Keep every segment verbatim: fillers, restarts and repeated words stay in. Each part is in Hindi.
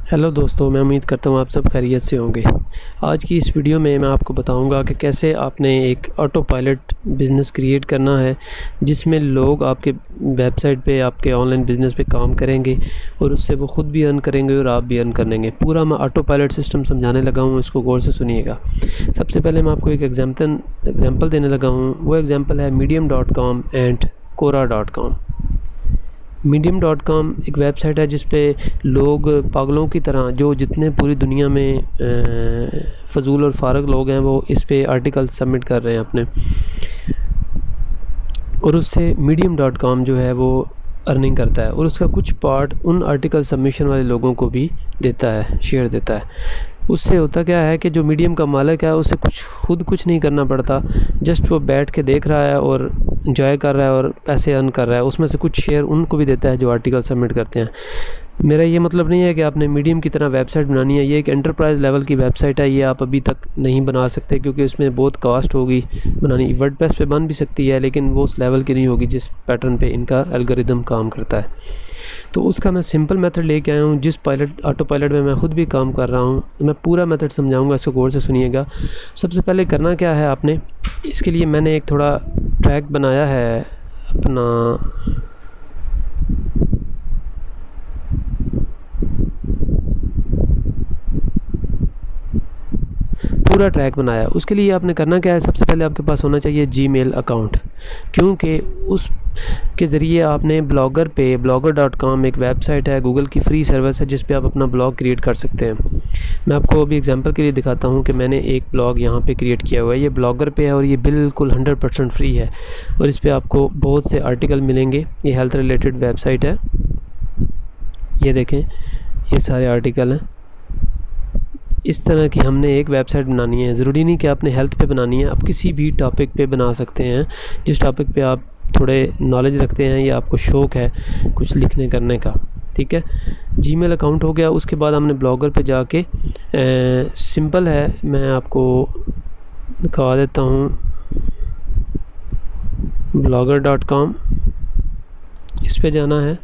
हेलो दोस्तों, मैं उम्मीद करता हूँ आप सब खैरियत से होंगे। आज की इस वीडियो में मैं आपको बताऊँगा कि कैसे आपने एक ऑटो पायलट बिज़नेस क्रिएट करना है जिसमें लोग आपके वेबसाइट पे, आपके ऑनलाइन बिज़नेस पे काम करेंगे और उससे वो ख़ुद भी अर्न करेंगे और आप भी अर्न करेंगे। पूरा मैं ऑटो पायलट सिस्टम समझाने लगा हूँ, इसको गौर से सुनिएगा। सबसे पहले मैं आपको एक एग्जाम्पल एग्जाम्पल देने लगा हूँ। वो एग्ज़ाम्पल है medium dot com and Quora dot com. Medium dot com एक वेबसाइट है जिस पे लोग पागलों की तरह, जो जितने पूरी दुनिया में फ़जूल और फारग लोग हैं, वो इस पे आर्टिकल सबमिट कर रहे हैं अपने, और उससे मीडियम डॉट कॉम जो है वो अर्निंग करता है और उसका कुछ पार्ट उन आर्टिकल सबमिशन वाले लोगों को भी देता है, शेयर देता है। उससे होता क्या है कि जो मीडियम का मालिक है उसे कुछ खुद कुछ नहीं करना पड़ता, जस्ट वो बैठ के देख रहा है और इंजॉय कर रहा है और पैसे अर्न कर रहा है। उसमें से कुछ शेयर उनको भी देता है जो आर्टिकल सबमिट करते हैं। मेरा ये मतलब नहीं है कि आपने मीडियम की तरह वेबसाइट बनानी है। ये एक एंटरप्राइज़ लेवल की वेबसाइट है, ये आप अभी तक नहीं बना सकते क्योंकि उसमें बहुत कॉस्ट होगी बनानी। वर्डप्रेस पे बन भी सकती है लेकिन वो उस लेवल की नहीं होगी जिस पैटर्न पे इनका एल्गोरिदम काम करता है। तो उसका मैं सिंपल मेथड लेके आया हूँ, जिस पायलट ऑटो पायलट में मैं ख़ुद भी काम कर रहा हूँ। मैं पूरा मेथड समझाऊँगा, इसको गौर से सुनिएगा। सबसे पहले करना क्या है आपने, इसके लिए मैंने एक थोड़ा ट्रैक बनाया है अपना, पूरा ट्रैक बनाया। उसके लिए आपने करना क्या है, सबसे पहले आपके पास होना चाहिए जीमेल अकाउंट, क्योंकि उस के ज़रिए आपने ब्लॉगर पे, ब्लॉगर डॉट कॉम एक वेबसाइट है, गूगल की फ्री सर्विस है जिस पे आप अपना ब्लॉग क्रिएट कर सकते हैं। मैं आपको अभी एग्जांपल के लिए दिखाता हूँ कि मैंने एक ब्लॉग यहाँ पे क्रिएट किया हुआ है। ये ब्लॉगर पे है और ये बिल्कुल हंड्रेड परसेंट फ्री है और इस पर आपको बहुत से आर्टिकल मिलेंगे। ये हेल्थ रिलेटेड वेबसाइट है, ये देखें, ये सारे आर्टिकल हैं। इस तरह की हमने एक वेबसाइट बनानी है। ज़रूरी नहीं कि आपने हेल्थ पे बनानी है, आप किसी भी टॉपिक पे बना सकते हैं जिस टॉपिक पे आप थोड़े नॉलेज रखते हैं या आपको शौक़ है कुछ लिखने करने का। ठीक है, जीमेल अकाउंट हो गया। उसके बाद हमने ब्लॉगर पे जाके, सिंपल है, मैं आपको दिखा देता हूँ, ब्लॉगर डॉट कॉम, इस पे जाना है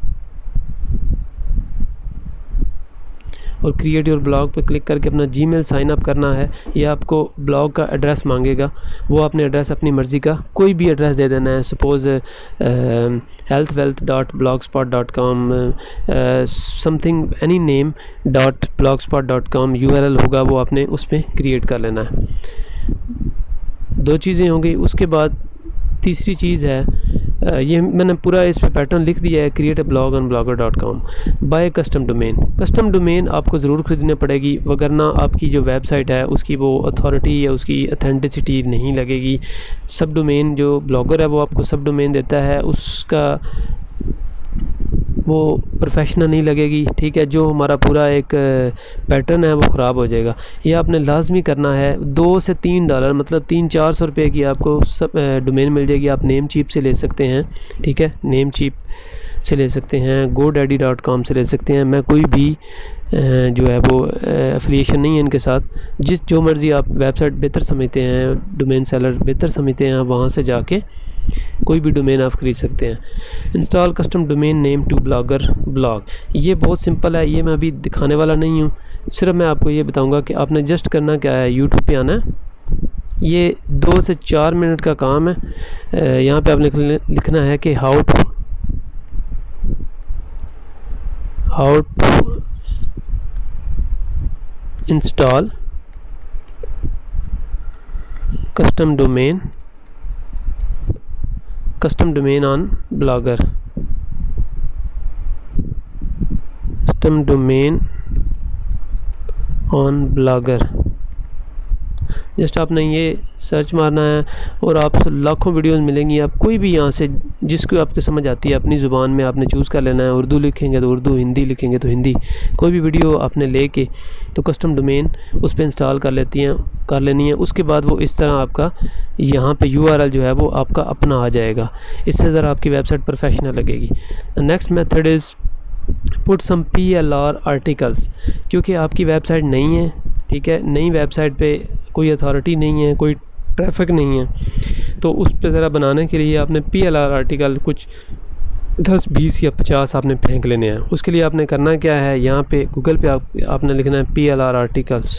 और क्रिएट योर ब्लॉग पे क्लिक करके अपना जीमेल साइन अप करना है। ये आपको ब्लॉग का एड्रेस मांगेगा, वो आपने एड्रेस अपनी मर्ज़ी का कोई भी एड्रेस दे देना है। Suppose health wealth dot blogspot dot com, something any name dot blogspot dot com U R L होगा, वो आपने उसमें क्रिएट कर लेना है। दो चीज़ें होंगी। उसके बाद तीसरी चीज़ है, ये मैंने पूरा इस पे पैटर्न लिख दिया है, create a blog on blogger dot com by custom domain. Custom domain आपको ज़रूर ख़रीदनी पड़ेगी, वगरना आपकी जो वेबसाइट है उसकी वो अथॉरिटी या उसकी अथेंटिसिटी नहीं लगेगी। सब डोमेन जो ब्लॉगर है वो आपको सब डोमेन देता है, उसका वो प्रोफेशनल नहीं लगेगी। ठीक है, जो हमारा पूरा एक पैटर्न है वो ख़राब हो जाएगा। ये आपने लाजमी करना है। दो से तीन डॉलर मतलब तीन चार सौ रुपये की आपको सब डोमेन मिल जाएगी। आप नेम चीप से ले सकते हैं, ठीक है, नेम चीप से ले सकते हैं, गो डैडी डॉट कॉम से ले सकते हैं। मैं कोई भी जो है वो एफिलिएशन नहीं है इनके साथ। जिस जो मर्ज़ी आप वेबसाइट बेहतर समझते हैं, डोमेन सेलर बेहतर समझते हैं, आप वहाँ से जाके कोई भी डोमेन आप ख़रीद सकते हैं। Install custom domain name to blogger blog, ये बहुत सिंपल है, ये मैं अभी दिखाने वाला नहीं हूँ। सिर्फ मैं आपको ये बताऊँगा कि आपने जस्ट करना क्या है, यूट्यूब पे आना है। ये दो से चार मिनट का काम है। यहाँ पे आपने लिखना है कि how to how to install custom domain custom domain on blogger, custom domain on blogger. Just आपने ये सर्च मारना है और आप लाखों वीडियोस मिलेंगी। आप कोई भी यहाँ से जिसको आपको समझ आती है अपनी ज़ुबान में आपने चूज़ कर लेना है। उर्दू लिखेंगे तो उर्दू, हिंदी लिखेंगे तो हिंदी। कोई भी वीडियो आपने लेके तो कस्टम डोमेन उस पर इंस्टॉल कर लेती हैं कर लेनी है। उसके बाद वो इस तरह आपका यहाँ पे यू आर एल जो है वो आपका अपना आ जाएगा। इससे ज़रा आपकी वेबसाइट प्रोफेशनल लगेगी। The next method is put some P L R articles, क्योंकि आपकी वेबसाइट नहीं है, ठीक है, नई वेबसाइट पे कोई अथॉरिटी नहीं है, कोई ट्रैफिक नहीं है, तो उस पर ज़रा बनाने के लिए आपने पी एल आर आर्टिकल कुछ दस बीस या पचास आपने फेंक लेने हैं। उसके लिए आपने करना क्या है, यहाँ पे गूगल पे आप, आपने लिखना है पी एल आर आर्टिकल्स।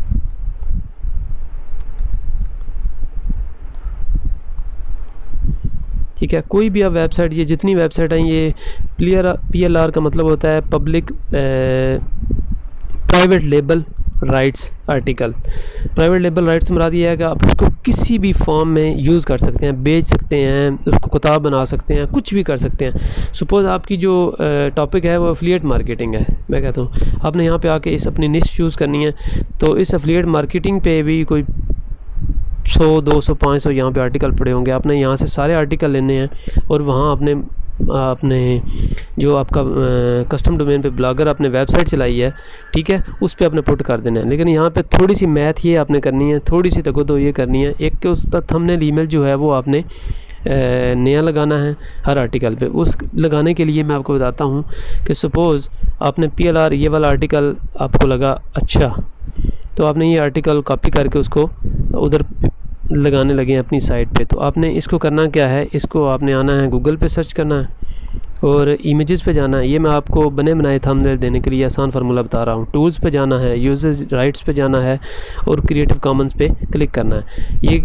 ठीक है, कोई भी आप वेबसाइट, ये जितनी वेबसाइट हैं ये प्लेयर पी एल आर का मतलब होता है public private label rights article. Private label rights से मुराद ये है कि आप उसको किसी भी फॉर्म में यूज़ कर सकते हैं, बेच सकते हैं, उसको किताब बना सकते हैं, कुछ भी कर सकते हैं। सपोज़ आपकी जो टॉपिक है वो एफिलिएट मार्केटिंग है, मैं कहता हूँ आपने यहाँ पे आके इस अपनी निश चूज़ करनी है। तो इस एफिलिएट मार्केटिंग पे भी कोई सौ दो सौ पाँच सौ यहाँ पे आर्टिकल पड़े होंगे। आपने यहाँ से सारे आर्टिकल लेने हैं और वहाँ आपने आपने जो आपका कस्टम डोमेन पे ब्लॉगर आपने वेबसाइट चलाई है, ठीक है, उस पे आपने पुट कर देना है। लेकिन यहाँ पे थोड़ी सी मैथ ये आपने करनी है, थोड़ी सी तको तो ये करनी है। एक के उसका थंबनेल ईमेल जो है वो आपने नया लगाना है हर आर्टिकल पे। उस लगाने के लिए मैं आपको बताता हूँ कि सपोज़ आपने पी एल आर ये वाला आर्टिकल आपको लगा अच्छा, तो आपने ये आर्टिकल कॉपी करके उसको उधर लगाने लगे अपनी साइट पे। तो आपने इसको करना क्या है, इसको आपने आना है गूगल पे सर्च करना है और इमेजेस पे जाना है। ये मैं आपको बने बनाए थंबनेल देने के लिए आसान फार्मूला बता रहा हूँ। टूल्स पे जाना है, यूजर्स राइट्स पे जाना है और क्रिएटिव कॉमन्स पे क्लिक करना है। ये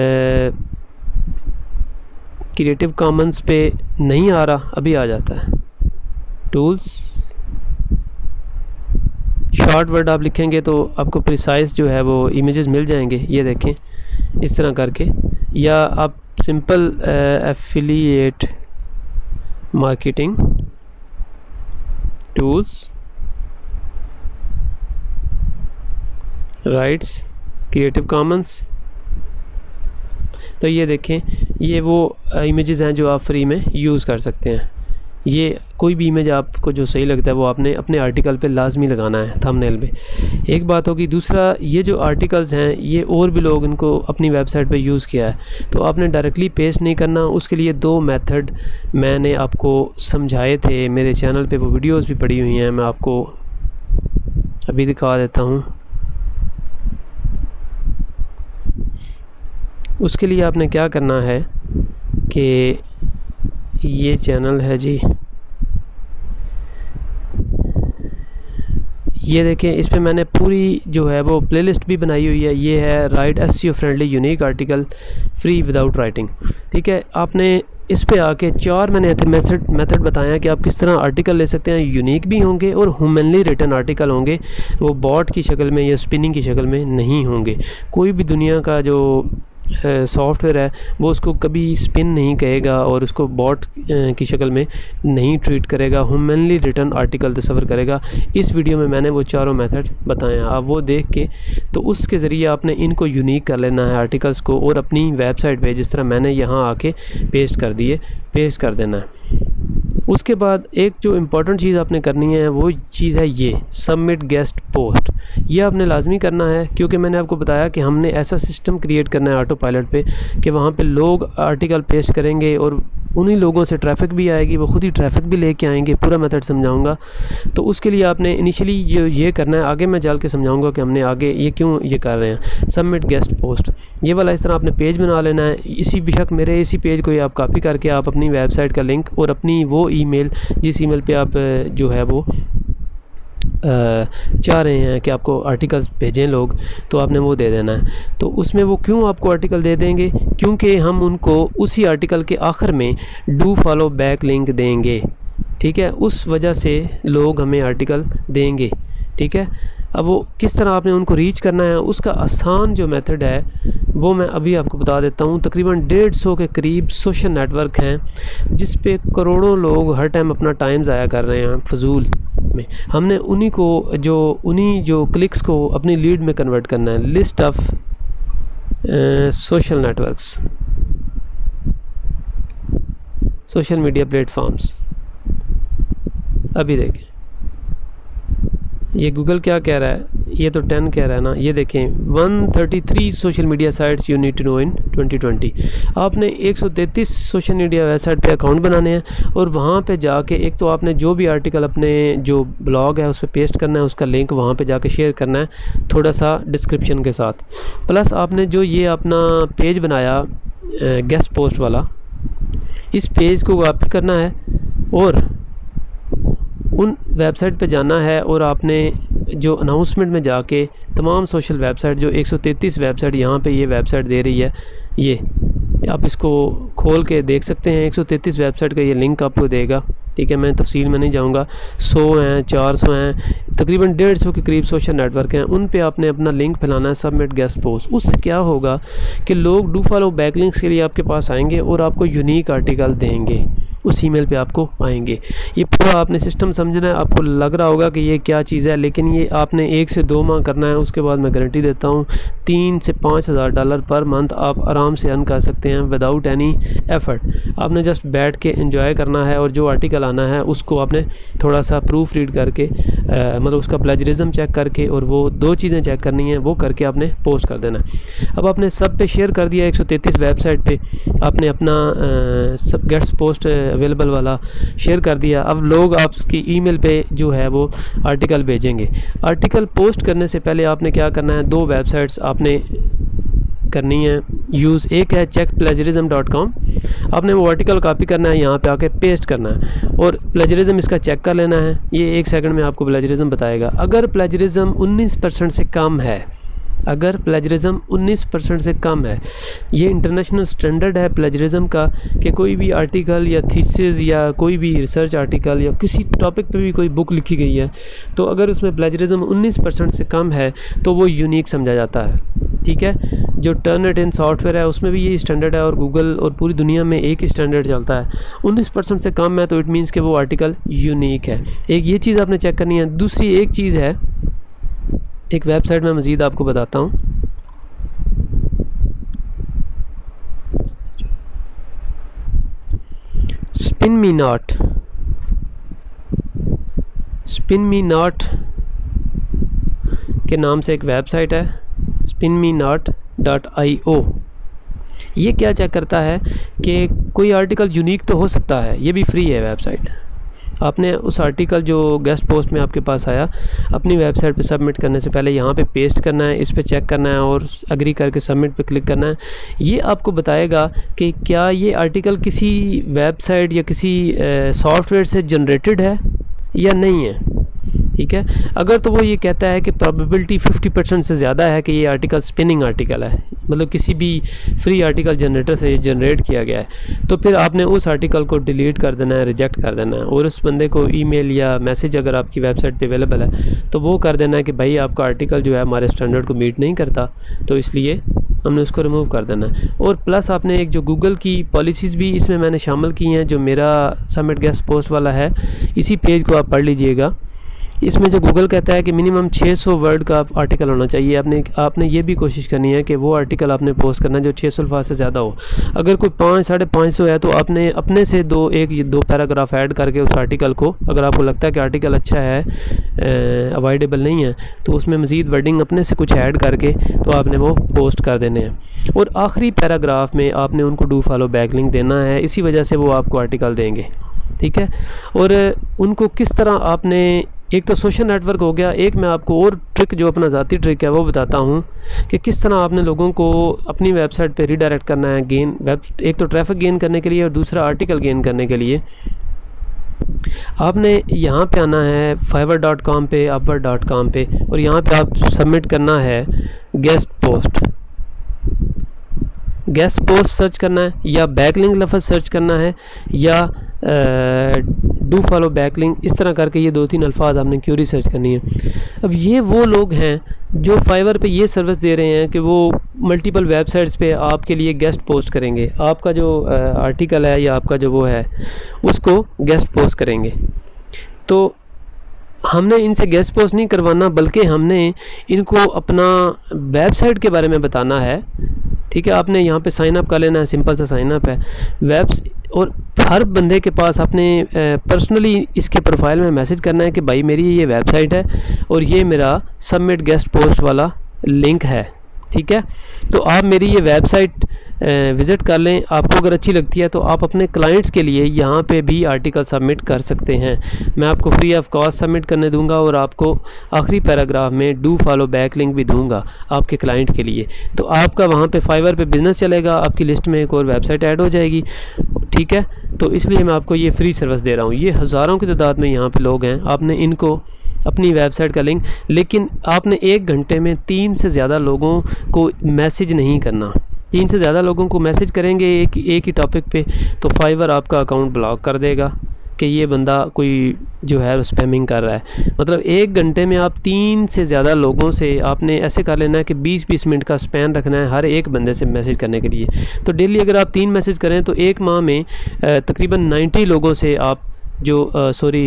क्रिएटिव कॉमन्स पे नहीं आ रहा, अभी आ जाता है। टूल्स शॉर्ट वर्ड आप लिखेंगे तो आपको प्रिसाइज जो है वो इमेजेस मिल जाएंगे, ये देखें इस तरह करके। या आप simple affiliate marketing tools rights creative commons, तो ये देखें ये वो इमेजेस हैं जो आप फ्री में यूज़ कर सकते हैं। ये कोई भी इमेज आपको जो सही लगता है वो आपने अपने आर्टिकल पे लाजमी लगाना है थंबनेल में। एक बात होगी। दूसरा, ये जो आर्टिकल्स हैं ये और भी लोग इनको अपनी वेबसाइट पे यूज़ किया है, तो आपने डायरेक्टली पेस्ट नहीं करना। उसके लिए दो मेथड मैंने आपको समझाए थे, मेरे चैनल पे वो वीडियोस भी पड़ी हुई हैं, मैं आपको अभी दिखा देता हूँ। उसके लिए आपने क्या करना है कि ये चैनल है जी, ये देखें इस पे मैंने पूरी जो है वो प्लेलिस्ट भी बनाई हुई है। ये है write SEO friendly unique article free without writing, ठीक है। आपने इस पे आके चार मैंने मेथड मेथड बताया कि आप किस तरह आर्टिकल ले सकते हैं। यूनिक भी होंगे और ह्यूमनली रिटन आर्टिकल होंगे, वो बॉट की शक्ल में या स्पिनिंग की शक्ल में नहीं होंगे। कोई भी दुनिया का जो सॉफ्टवेयर है वो उसको कभी स्पिन नहीं कहेगा और उसको बॉट की शक्ल में नहीं ट्रीट करेगा, ह्यूमनली रिटर्न आर्टिकल तस्वर करेगा। इस वीडियो में मैंने वो चारों मेथड बताए हैं, आप वो देख के तो उसके ज़रिए आपने इनको यूनिक कर लेना है आर्टिकल्स को और अपनी वेबसाइट पे जिस तरह मैंने यहाँ आके पेस्ट कर दिए पेस्ट कर देना है। उसके बाद एक जो इम्पॉर्टेंट चीज़ आपने करनी है वो चीज़ है ये सबमिट गेस्ट पोस्ट। ये आपने लाजमी करना है क्योंकि मैंने आपको बताया कि हमने ऐसा सिस्टम क्रिएट करना है ऑटो पायलट पे कि वहाँ पे लोग आर्टिकल पेस्ट करेंगे और उन्हीं लोगों से ट्रैफिक भी आएगी, वो खुद ही ट्रैफिक भी लेके आएंगे। पूरा मेथड समझाऊंगा। तो उसके लिए आपने इनिशियली ये ये करना है, आगे मैं चल के समझाऊंगा कि हमने आगे ये क्यों ये कर रहे हैं। सबमिट गेस्ट पोस्ट ये वाला इस तरह आपने पेज बना लेना है। इसी बेशक मेरे इसी पेज को आप कॉपी करके आप अपनी वेबसाइट का लिंक और अपनी वो ईमेल जिस ईमेल पे आप जो है वो चाह रहे हैं कि आपको आर्टिकल्स भेजें लोग, तो आपने वो दे देना है। तो उसमें वो क्यों आपको आर्टिकल दे देंगे, क्योंकि हम उनको उसी आर्टिकल के आखिर में डू फॉलो बैक लिंक देंगे, ठीक है। उस वजह से लोग हमें आर्टिकल देंगे, ठीक है। अब वो किस तरह आपने उनको रीच करना है उसका आसान जो मेथड है वो मैं अभी आपको बता देता हूँ। तकरीबन डेढ़ सौ के करीब सोशल नेटवर्क हैं जिस पे करोड़ों लोग हर टाइम अपना टाइम ज़ाया कर रहे हैं फजूल में। हमने उन्हीं को जो उन्हीं जो क्लिक्स को अपनी लीड में कन्वर्ट करना है। List of social networks, social media platforms, अभी देखें ये गूगल क्या कह रहा है, ये तो टेन कह रहा है ना। ये देखें एक सौ तैंतीस social media sites you need to know in twenty twenty. आपने एक सौ तैंतीस सोशल मीडिया वेबसाइट पे अकाउंट बनाने हैं और वहाँ पे जाके एक तो आपने जो भी आर्टिकल अपने जो ब्लॉग है उस पर पेस्ट करना है, उसका लिंक वहाँ पे जाके शेयर करना है थोड़ा सा डिस्क्रिप्शन के साथ। प्लस आपने जो ये अपना पेज बनाया गेस्ट पोस्ट वाला, इस पेज को कॉपी करना है और उन वेबसाइट पे जाना है और आपने जो अनाउंसमेंट में जाके तमाम सोशल वेबसाइट जो एक सौ तैंतीस वेबसाइट यहाँ पे ये वेबसाइट दे रही है, ये आप इसको खोल के देख सकते हैं। एक सौ तैंतीस वेबसाइट का ये लिंक आपको देगा, ठीक है। मैं तफसील में नहीं जाऊँगा। सौ हैं, चार सौ हैं, तकरीबन डेढ़ सौ के करीब सोशल नेटवर्क हैं। उन पे आपने अपना लिंक फैलाना है, सबमिट गेस्ट पोस्ट। उससे क्या होगा कि लोग डू फॉलो बैकलिंक्स के लिए आपके पास आएंगे और आपको यूनिक आर्टिकल देंगे, उस ईमेल पे आपको आएंगे। ये पूरा आपने सिस्टम समझना है। आपको लग रहा होगा कि ये क्या चीज़ है, लेकिन ये आपने एक से दो माह करना है। उसके बाद मैं गारंटी देता हूँ तीन से पाँच हज़ार डॉलर पर मंथ आप आराम से अर्न कर सकते हैं विदाउट एनी एफर्ट। आपने जस्ट बैठ के एंजॉय करना है और जो आर्टिकल आना है उसको आपने थोड़ा सा प्रूफ रीड करके आ, मतलब उसका प्लेजरिज्म चेक करके और वो दो चीज़ें चेक करनी है, वो करके आपने पोस्ट कर देना। अब आपने सब पे शेयर कर दिया, एक सौ तैंतीस वेबसाइट पे आपने अपना आ, सब गेस्ट पोस्ट अवेलेबल वाला शेयर कर दिया। अब लोग आपकी ईमेल पे जो है वो आर्टिकल भेजेंगे। आर्टिकल पोस्ट करने से पहले आपने क्या करना है, दो वेबसाइट्स आपने करनी है यूज़। एक है चेक प्लेजरिज्म डॉट कॉम। आपने वो आर्टिकल कॉपी करना है, यहाँ पे आके पेस्ट करना है और प्लेजरिज्म इसका चेक कर लेना है। ये एक सेकंड में आपको प्लेजरिज्म बताएगा। अगर प्लेजरिज्म उन्नीस परसेंट से कम है, अगर प्लेजरिज्म उन्नीस परसेंट से कम है, ये इंटरनेशनल स्टैंडर्ड है प्लेजरिज्म का कि कोई भी आर्टिकल या थीसिस या कोई भी रिसर्च आर्टिकल या किसी टॉपिक पे भी कोई बुक लिखी गई है, तो अगर उसमें प्लेजरिज्म उन्नीस परसेंट से कम है तो वो यूनिक समझा जाता है, ठीक है। जो टर्नइट इन सॉफ्टवेयर है उसमें भी यही स्टैंडर्ड है और गूगल और पूरी दुनिया में एक ही स्टैंडर्ड चलता है। उन्नीस परसेंट से कम है तो इट मीन्स कि वो आर्टिकल यूनिक है। एक ये चीज़ आपने चेक करनी है। दूसरी एक चीज़ है, एक वेबसाइट में मज़ीद आपको बताता हूँ। Spin me not, spin me not के नाम से एक वेबसाइट है, spin me not dot I O. ये क्या चेक करता है कि कोई आर्टिकल यूनिक तो हो सकता है, ये भी फ्री है वेबसाइट। आपने उस आर्टिकल जो गेस्ट पोस्ट में आपके पास आया अपनी वेबसाइट पे सबमिट करने से पहले यहाँ पे पेस्ट करना है, इस पे चेक करना है और अग्री करके सबमिट पे क्लिक करना है। ये आपको बताएगा कि क्या ये आर्टिकल किसी वेबसाइट या किसी सॉफ्टवेयर से जनरेटेड है या नहीं है, ठीक है। अगर तो वो ये कहता है कि प्रोबेबिलिटी फिफ्टी परसेंट से ज़्यादा है कि ये आर्टिकल स्पिनिंग आर्टिकल है, मतलब किसी भी फ्री आर्टिकल जनरेटर से जनरेट किया गया है, तो फिर आपने उस आर्टिकल को डिलीट कर देना है, रिजेक्ट कर देना है और उस बंदे को ईमेल या मैसेज अगर आपकी वेबसाइट पे अवेलेबल है तो वो कर देना है कि भाई आपका आर्टिकल जो है हमारे स्टैंडर्ड को मीट नहीं करता, तो इसलिए हमने उसको रिमूव कर देना है। और प्लस आपने एक जो गूगल की पॉलिसीज़ भी इसमें मैंने शामिल की हैं, जो मेरा सबमिट गेस्ट पोस्ट वाला है, इसी पेज को आप पढ़ लीजिएगा। इसमें जो गूगल कहता है कि मिनिमम छह सौ वर्ड का आर्टिकल होना चाहिए। आपने आपने ये भी कोशिश करनी है कि वो आर्टिकल आपने पोस्ट करना है जो छह सौ अल्फाज से ज़्यादा हो। अगर कोई पाँच साढ़े पाँच सौ है तो आपने अपने से दो एक दो पैराग्राफ ऐड करके उस आर्टिकल को, अगर आपको लगता है कि आर्टिकल अच्छा है, अवॉइडेबल नहीं है, तो उसमें मज़ीद वर्डिंग अपने से कुछ ऐड करके तो आपने वो पोस्ट कर देने हैं। और आखिरी पैराग्राफ में आपने उनको डू फॉलो बैकलिंक देना है, इसी वजह से वो आपको आर्टिकल देंगे, ठीक है। और उनको किस तरह आपने, एक तो सोशल नेटवर्क हो गया, एक मैं आपको और ट्रिक जो अपना ज़ाती ट्रिक है वो बताता हूँ कि किस तरह आपने लोगों को अपनी वेबसाइट पे रीडायरेक्ट करना है, गेन वेब, एक तो ट्रैफिक गेन करने के लिए और दूसरा आर्टिकल गेन करने के लिए। आपने यहाँ पे आना है फाइवर डॉट कॉम पे, अपवर डॉट कॉम पे, और यहाँ पे आप सबमिट करना है guest post. Guest post search करना है या बैकलिंक लफ्ज़ सर्च करना है या डू फॉलो बैकलिंक, इस तरह करके ये दो तीन अल्फाज आपने क्यूरी सर्च करनी है। अब ये वो लोग हैं जो फाइवर पे ये सर्विस दे रहे हैं कि वो मल्टीपल वेबसाइट्स पे आपके लिए गेस्ट पोस्ट करेंगे, आपका जो आर्टिकल है या आपका जो वो है उसको गेस्ट पोस्ट करेंगे। तो हमने इनसे गेस्ट पोस्ट नहीं करवाना, बल्कि हमने इनको अपना वेबसाइट के बारे में बताना है, ठीक है। आपने यहाँ पे साइन अप कर लेना है, सिंपल सा साइन अप है वेब्स, और हर बंदे के पास अपने पर्सनली इसके प्रोफाइल में मैसेज करना है कि भाई मेरी ये वेबसाइट है और ये मेरा सबमिट गेस्ट पोस्ट वाला लिंक है, ठीक है। तो आप मेरी ये वेबसाइट विज़िट कर लें, आपको अगर अच्छी लगती है तो आप अपने क्लाइंट्स के लिए यहाँ पे भी आर्टिकल सबमिट कर सकते हैं। मैं आपको फ्री ऑफ कॉस्ट सबमिट करने दूंगा और आपको आखिरी पैराग्राफ में डू फॉलो बैक लिंक भी दूंगा आपके क्लाइंट के लिए। तो आपका वहाँ पे फाइवर पे बिज़नेस चलेगा, आपकी लिस्ट में एक और वेबसाइट ऐड हो जाएगी, ठीक है। तो इसलिए मैं आपको ये फ्री सर्विस दे रहा हूँ। ये हज़ारों की तादाद में यहाँ पे लोग हैं, आपने इनको अपनी वेबसाइट का लिंक, लेकिन आपने एक घंटे में तीन से ज़्यादा लोगों को मैसेज नहीं करना। तीन से ज़्यादा लोगों को मैसेज करेंगे एक एक ही टॉपिक पे तो फाइवर आपका अकाउंट ब्लॉक कर देगा कि ये बंदा कोई जो है स्पैमिंग कर रहा है। मतलब एक घंटे में आप तीन से ज़्यादा लोगों से आपने ऐसे कर लेना है कि बीस बीस मिनट का स्पैन रखना है हर एक बंदे से मैसेज करने के लिए। तो डेली अगर आप तीन मैसेज करें तो एक माह में तकरीबन नब्बे लोगों से आप जो सॉरी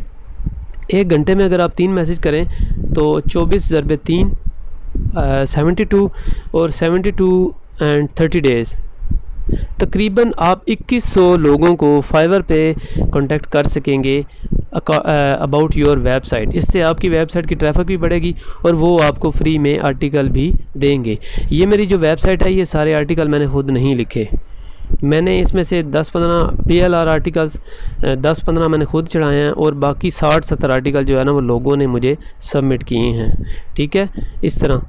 एक घंटे में अगर आप तीन मैसेज करें तो चौबीस ज़रबे तीन सेवेंटी टू और seventy two and thirty days तकरीबन आप इक्कीस सौ लोगों को फाइवर पे कांटेक्ट कर सकेंगे अबाउट योर वेबसाइट। इससे आपकी वेबसाइट की ट्रैफिक भी बढ़ेगी और वो आपको फ्री में आर्टिकल भी देंगे। ये मेरी जो वेबसाइट है ये सारे आर्टिकल मैंने खुद नहीं लिखे, मैंने इसमें से दस पंद्रह पी एल आर आर्टिकल्स दस पंद्रह मैंने खुद चढ़ाए हैं और बाकी साठ सत्तर आर्टिकल जो है ना वो लोगों ने मुझे सबमिट किए हैं। ठीक है, इस तरह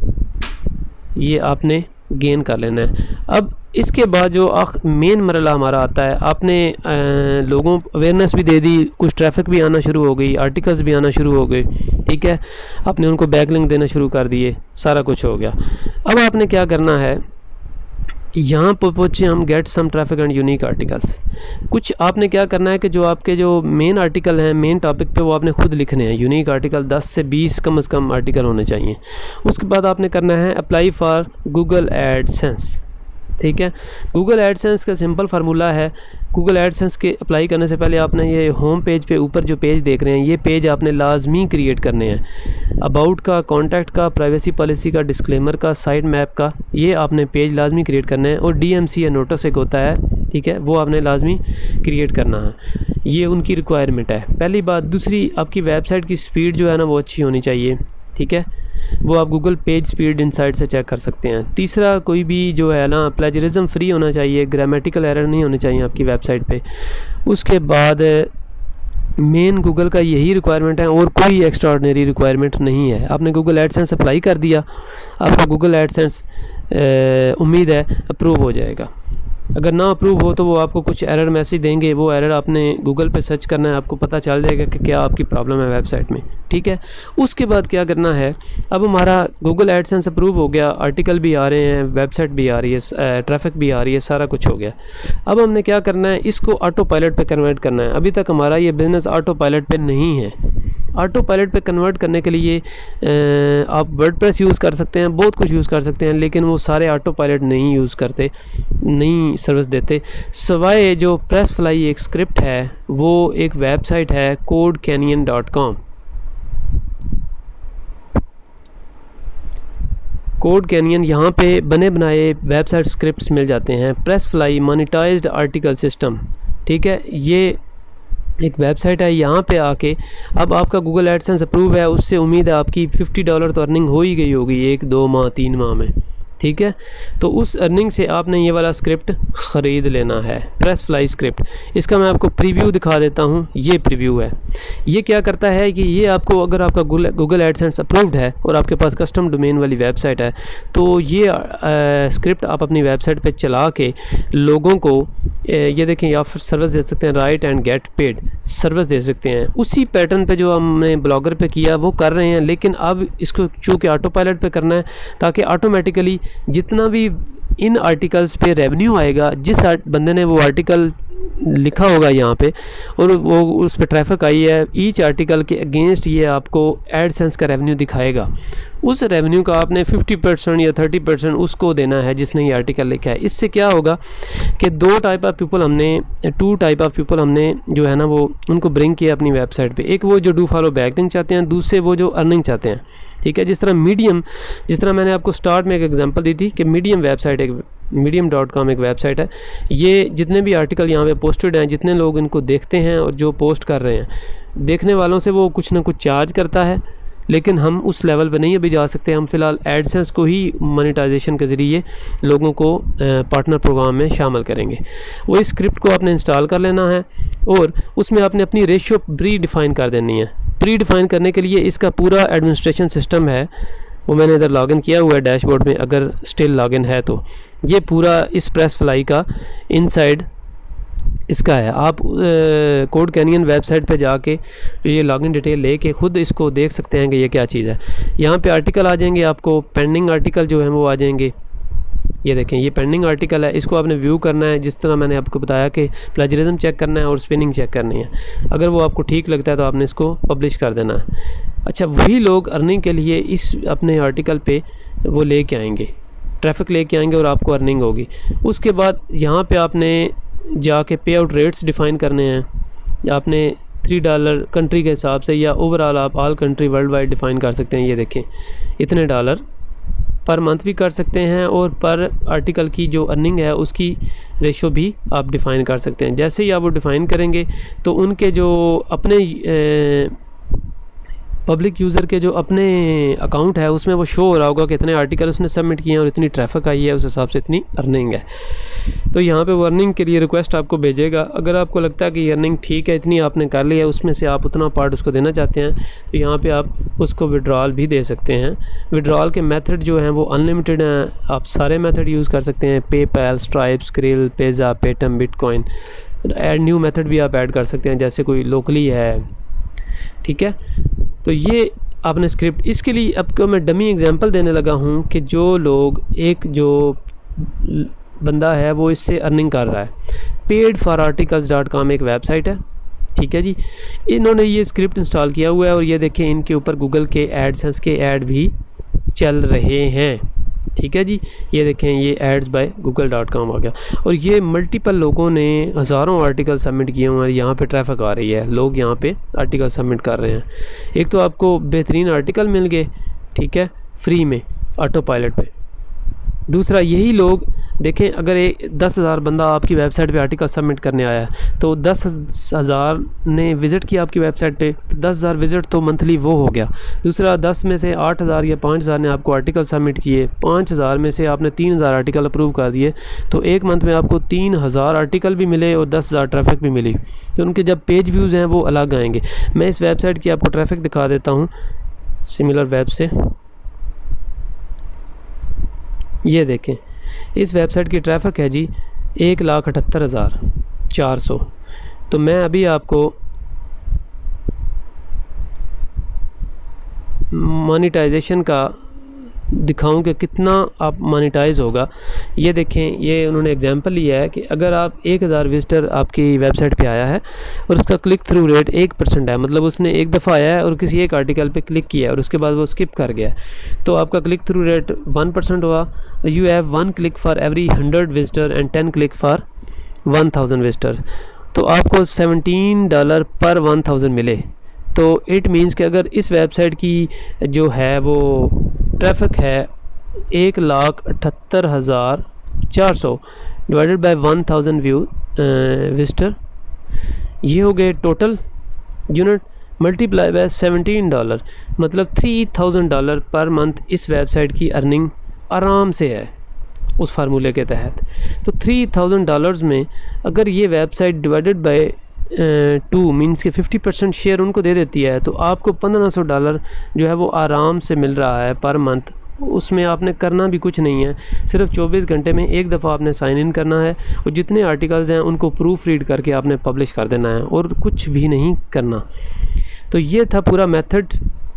ये आपने गेन कर लेना है। अब इसके बाद जो आख मेन मरला हमारा आता है, आपने आ, लोगों अवेयरनेस भी दे दी, कुछ ट्रैफिक भी आना शुरू हो गई, आर्टिकल्स भी आना शुरू हो गए। ठीक है, आपने उनको बैकलिंक देना शुरू कर दिए, सारा कुछ हो गया। अब आपने क्या करना है, यहाँ पर पहुँचे हम get some traffic and unique articles. कुछ आपने क्या करना है कि जो आपके जो मेन आर्टिकल हैं मेन टॉपिक पे वो आपने खुद लिखने हैं। यूनिक आर्टिकल दस से बीस कम से कम आर्टिकल होने चाहिए। उसके बाद आपने करना है अप्लाई फॉर गूगल एडसेंस। ठीक है, गूगल एडसेंस का सिंपल फार्मूला है, गूगल एडसेंस के अप्लाई करने से पहले आपने ये होम पेज पे ऊपर जो पेज देख रहे हैं ये पेज आपने लाजमी क्रिएट करने हैं। अबाउट का, कॉन्टैक्ट का, प्राइवेसी पॉलिसी का, डिस्क्लेमर का, साइट मैप का, ये आपने पेज लाजमी क्रिएट करना है। और डी एम सी या नोटिस एक होता है, ठीक है, वो आपने लाजमी क्रिएट करना है। ये उनकी रिक्वायरमेंट है, पहली बात। दूसरी, आपकी वेबसाइट की स्पीड जो है ना वो अच्छी होनी चाहिए। ठीक है, वो आप गूगल पेज स्पीड इनसाइट से चेक कर सकते हैं। तीसरा, कोई भी जो है ना प्लेजरिज्म फ्री होना चाहिए, ग्रामेटिकल एरर नहीं होने चाहिए आपकी वेबसाइट पे। उसके बाद मेन गूगल का यही रिक्वायरमेंट है और कोई एक्स्ट्रा ऑर्डिनरी रिक्वायरमेंट नहीं है। आपने गूगल एडसेंस अप्लाई कर दिया, आपका गूगल एडसेंस उम्मीद है अप्रूव हो जाएगा। अगर ना अप्रूव हो तो वो आपको कुछ एरर मैसेज देंगे, वो एरर आपने गूगल पे सर्च करना है, आपको पता चल जाएगा कि क्या आपकी प्रॉब्लम है वेबसाइट में। ठीक है, उसके बाद क्या करना है, अब हमारा गूगल एडसेंस अप्रूव हो गया, आर्टिकल भी आ रहे हैं, वेबसाइट भी आ रही है, ट्रैफिक भी आ रही है, सारा कुछ हो गया। अब हमने क्या करना है, इसको ऑटो पायलट पे कन्वर्ट करना है। अभी तक हमारा ये बिज़नेस ऑटो पायलट पे नहीं है। ऑटो पायलट पे कन्वर्ट करने के लिए आप वर्डप्रेस यूज़ कर सकते हैं, बहुत कुछ यूज़ कर सकते हैं, लेकिन वो सारे ऑटो पायलट नहीं यूज़ करते, नहीं सर्विस देते। सवाए जो प्रेस फ्लाई एक स्क्रिप्ट है, वो एक वेबसाइट है CodeCanyon dot com. CodeCanyon, यहाँ पे बने बनाए वेबसाइट स्क्रिप्ट्स मिल जाते हैं। Press fly monetized article system, ठीक है, ये एक वेबसाइट है। यहाँ पे आके अब आपका गूगल एडसेंस अप्रूव है, उससे उम्मीद है आपकी फिफ्टी डॉलर तो अर्निंग हो ही गई होगी एक दो माह तीन माह में। ठीक है, तो उस अर्निंग से आपने ये वाला स्क्रिप्ट ख़रीद लेना है, प्रेस फ्लाई स्क्रिप्ट। इसका मैं आपको प्रीव्यू दिखा देता हूँ, ये प्रीव्यू है। ये क्या करता है कि ये आपको, अगर आपका गूगल एडसेंस अप्रूव्ड है और आपके पास कस्टम डोमेन वाली वेबसाइट है, तो ये स्क्रिप्ट आप अपनी वेबसाइट पे चला के लोगों को, ये देखें, आप सर्विस दे सकते हैं, write and get paid service दे सकते हैं। उसी पैटर्न पे जो हमने ब्लॉगर पे किया वो कर रहे हैं, लेकिन अब इसको चूँकि ऑटो पायलट पे करना है ताकि ऑटोमेटिकली जितना भी इन आर्टिकल्स पे रेवेन्यू आएगा, जिस बंदे ने वो आर्टिकल लिखा होगा यहाँ पे और वो उस पर ट्रैफिक आई है, ईच आर्टिकल के अगेंस्ट ये आपको एडसेंस का रेवेन्यू दिखाएगा। उस रेवेन्यू का आपने फिफ्टी परसेंट या थर्टी परसेंट उसको देना है जिसने ये आर्टिकल लिखा है। इससे क्या होगा कि दो टाइप ऑफ पीपल हमने टू टाइप ऑफ पीपल हमने जो है ना वो उनको ब्रिंग किया अपनी वेबसाइट पे। एक वो जो डू फॉलो बैकलिंक चाहते हैं, दूसरे वो जो अर्निंग चाहते हैं। ठीक है, जिस तरह मीडियम, जिस तरह मैंने आपको स्टार्ट में एक एग्जांपल दी थी कि मीडियम वेबसाइट एक मीडियम डॉट कॉम एक वेबसाइट है। ये जितने भी आर्टिकल यहाँ पे पोस्टेड हैं, जितने लोग इनको देखते हैं और जो पोस्ट कर रहे हैं, देखने वालों से वो कुछ ना कुछ चार्ज करता है, लेकिन हम उस लेवल पे नहीं अभी जा सकते। हम फ़िलहाल एडसेंस को ही मोनेटाइजेशन के ज़रिए लोगों को पार्टनर प्रोग्राम में शामिल करेंगे। वो इस स्क्रिप्ट को आपने इंस्टॉल कर लेना है और उसमें आपने अपनी रेशियो प्री डिफ़ाइन कर देनी है। प्री डिफ़ाइन करने के लिए इसका पूरा एडमिनिस्ट्रेशन सिस्टम है, वो मैंने इधर लॉगिन किया हुआ है डैशबोर्ड में, अगर स्टिल लॉगिन है तो। ये पूरा इस प्रेस फ्लाई का इनसाइड इसका है। आप कोड कैनियन वेबसाइट पे जाके ये लॉगिन डिटेल लेके ख़ुद इसको देख सकते हैं कि ये क्या चीज़ है। यहाँ पे आर्टिकल आ जाएंगे, आपको पेंडिंग आर्टिकल जो है वो आ जाएंगे। ये देखें, ये पेंडिंग आर्टिकल है, इसको आपने व्यू करना है जिस तरह मैंने आपको बताया कि प्लेजरिज्म चेक करना है और स्पिनिंग चेक करनी है। अगर वो आपको ठीक लगता है तो आपने इसको पब्लिश कर देना है। अच्छा, वही लोग अर्निंग के लिए इस अपने आर्टिकल पे वो लेके आएंगे, ट्रैफिक लेके आएंगे और आपको अर्निंग होगी। उसके बाद यहाँ पे आपने जाके पे आउट रेट्स डिफ़ाइन करने हैं। आपने थ्री डॉलर कंट्री के हिसाब से या ओवरऑल आप all country worldwide define कर सकते हैं। ये देखें, इतने डॉलर पर मंथ भी कर सकते हैं और पर आर्टिकल की जो अर्निंग है उसकी रेशो भी आप डिफ़ाइन कर सकते हैं। जैसे ही आप वो डिफ़ाइन करेंगे तो उनके जो अपने ए, पब्लिक यूज़र के जो अपने अकाउंट है उसमें वो शो हो रहा होगा कि इतने आर्टिकल उसने सबमिट किए हैं और इतनी ट्रैफिक आई है, उस हिसाब से इतनी अर्निंग है। तो यहाँ पे वो अर्निंग के लिए रिक्वेस्ट आपको भेजेगा। अगर आपको लगता है कि ये अर्निंग ठीक है, इतनी आपने कर लिया है, उसमें से आप उतना पार्ट उसको देना चाहते हैं, तो यहाँ पे आप उसको विड्रॉल भी दे सकते हैं। विड्रॉल के मेथड जो हैं वो अनलिमिटेड हैं, आप सारे मेथड यूज़ कर सकते हैं। PayPal, Stripe, Skrill, Payza, Paytm, bitcoin. Add new method भी आप ऐड कर सकते हैं, जैसे कोई लोकली है, ठीक है। तो ये आपने स्क्रिप्ट, इसके लिए आपको मैं डमी एग्जांपल देने लगा हूँ कि जो लोग, एक जो बंदा है वो इससे अर्निंग कर रहा है। Paid for articles dot com एक वेबसाइट है, ठीक है जी। इन्होंने ये स्क्रिप्ट इंस्टॉल किया हुआ है और ये देखें इनके ऊपर गूगल के एडसेंस के ऐड भी चल रहे हैं, ठीक है जी। ये देखें, ये ads by Google dot com आ गया और ये मल्टीपल लोगों ने हज़ारों आर्टिकल सबमिट किए हुए हैं। यहाँ पे ट्रैफिक आ रही है, लोग यहाँ पे आर्टिकल सबमिट कर रहे हैं। एक तो आपको बेहतरीन आर्टिकल मिल गए, ठीक है, फ्री में ऑटो पायलट पे। दूसरा, यही लोग देखें, अगर एक दस हज़ार बंदा आपकी वेबसाइट पे आर्टिकल सबमिट करने आया है तो दस हज़ार ने विज़िट किया आपकी वेबसाइट पे, तो दस हज़ार विज़िट तो मंथली वो हो गया। दूसरा, दस में से आठ हज़ार या पाँच हज़ार ने आपको आर्टिकल सबमिट किए, पाँच हज़ार में से आपने तीन हज़ार आर्टिकल अप्रूव कर दिए, तो एक मंथ में आपको तीन हज़ार आर्टिकल भी मिले और दस हज़ार ट्रैफिक भी मिली। तो उनके जब पेज व्यूज़ हैं वो अलग आएंगे। मैं इस वेबसाइट की आपको ट्रैफिक दिखा देता हूँ सिमिलर वेब से। ये देखें, इस वेबसाइट की ट्रैफिक है जी एक लाख अठहत्तर हज़ार चार सौ। तो मैं अभी आपको मोनेटाइजेशन का दिखाऊं कि कितना आप मोनेटाइज होगा। ये देखें, ये उन्होंने एग्जांपल लिया है कि अगर आप एक हज़ार विजिटर आपकी वेबसाइट पे आया है और उसका क्लिक थ्रू रेट एक परसेंट है, मतलब उसने एक दफ़ा आया है और किसी एक आर्टिकल पे क्लिक किया और उसके बाद वो स्किप कर गया, तो आपका click through rate one percent हुआ। You have one click for every hundred visitor and ten click for one thousand visitor, तो आपको सेवनटीन डॉलर पर वन थाउजेंड मिले। तो इट मीन्स कि अगर इस वेबसाइट की जो है वो ट्रैफिक है एक लाख अठहत्तर हज़ार चार सौ divided by one thousand view visitor, ये हो गए total unit, multiply by seventeen dollar, मतलब थ्री थाउजेंड डॉलर पर मंथ इस वेबसाइट की अर्निंग आराम से है उस फार्मूले के तहत। तो थ्री थाउजेंड डॉलर्स में अगर ये website divided by two means के फिफ्टी परसेंट शेयर उनको दे देती है, तो आपको पंद्रह सौ डॉलर जो है वो आराम से मिल रहा है पर मंथ। उसमें आपने करना भी कुछ नहीं है, सिर्फ चौबीस घंटे में एक दफ़ा आपने साइन इन करना है और जितने आर्टिकल्स हैं उनको प्रूफ रीड करके आपने पब्लिश कर देना है और कुछ भी नहीं करना। तो ये था पूरा मेथड,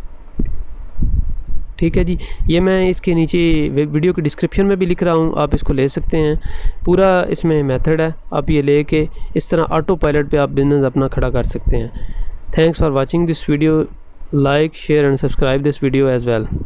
ठीक है जी। ये मैं इसके नीचे वीडियो के डिस्क्रिप्शन में भी लिख रहा हूँ, आप इसको ले सकते हैं। पूरा इसमें मेथड है, आप ये लेके इस तरह ऑटो पायलट पे आप बिजनेस अपना खड़ा कर सकते हैं। Thanks for watching this video, like share and subscribe this video as well.